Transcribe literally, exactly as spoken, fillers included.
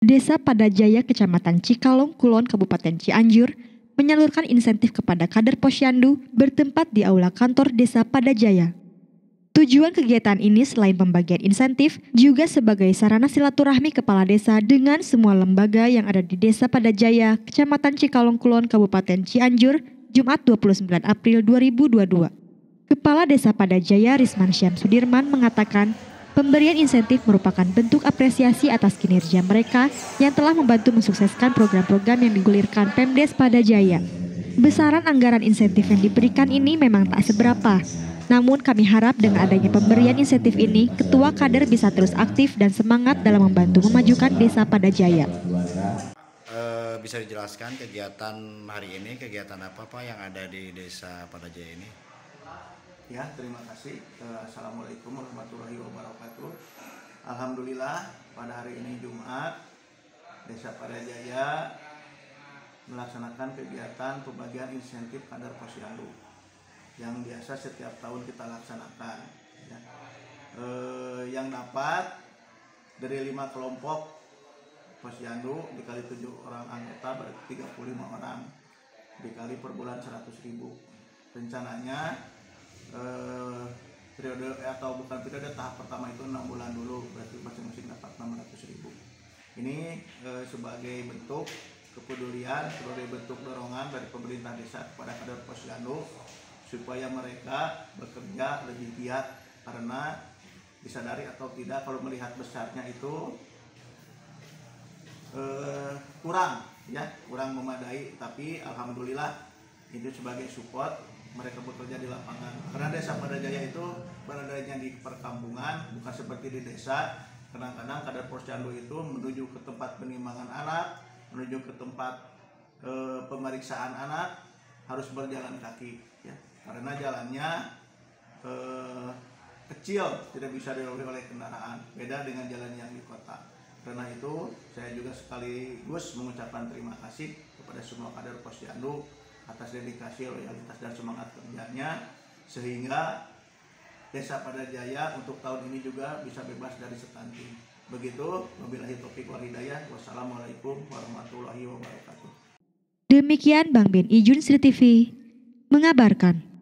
Desa Padajaya, Kecamatan Cikalong, Kulon, Kabupaten Cianjur, menyalurkan insentif kepada kader Posyandu bertempat di aula kantor Desa Padajaya. Tujuan kegiatan ini selain pembagian insentif, juga sebagai sarana silaturahmi kepala desa dengan semua lembaga yang ada di Desa Padajaya, Kecamatan Cikalong, Kulon, Kabupaten Cianjur, Jumat dua puluh sembilan April dua ribu dua puluh dua. Kepala Desa Padajaya Risman Syam Sudirman mengatakan, pemberian insentif merupakan bentuk apresiasi atas kinerja mereka yang telah membantu mensukseskan program-program yang digulirkan Pemdes Padajaya. Besaran anggaran insentif yang diberikan ini memang tak seberapa. Namun kami harap dengan adanya pemberian insentif ini, ketua kader bisa terus aktif dan semangat dalam membantu memajukan Desa Padajaya. Uh, bisa dijelaskan kegiatan hari ini, kegiatan apa Pak yang ada di Desa Padajaya ini? Ya, terima kasih. Assalamualaikum warahmatullahi wabarakatuh. Alhamdulillah pada hari ini Jumat, Desa Padajaya melaksanakan kegiatan pembagian insentif kader Posyandu yang biasa setiap tahun kita laksanakan. Ya. E, yang dapat dari lima kelompok Posyandu dikali tujuh orang anggota berarti tiga puluh lima orang, dikali per bulan seratus ribu. Rencananya Eh, periode atau bukan periode tahap pertama itu enam bulan dulu, berarti masing-masing dapat enam ratus ribu. Ini eh, sebagai bentuk kepedulian, sebagai bentuk dorongan dari pemerintah desa kepada kader Posyandu supaya mereka bekerja lebih giat, karena disadari atau tidak kalau melihat besarnya itu eh, kurang ya kurang memadai, tapi alhamdulillah itu sebagai support mereka bekerja di lapangan. Karena Desa Padajaya itu beradanya di perkampungan, bukan seperti di desa. Kadang-kadang kader Posyandu itu menuju ke tempat penimbangan anak, menuju ke tempat e, pemeriksaan anak harus berjalan kaki, ya. Karena jalannya e, kecil, tidak bisa dilalui oleh kendaraan. Beda dengan jalan yang di kota. Karena itu saya juga sekaligus mengucapkan terima kasih kepada semua kader Posyandu atas dedikasi, loyalitas, dan semangat kerjanya, sehingga Desa Padajaya untuk tahun ini juga bisa bebas dari stunting. Begitu, wabillahi taufiq wal hidayah. Wassalamualaikum warahmatullahi wabarakatuh. Demikian Bang Ben Ijun Sri T V mengabarkan.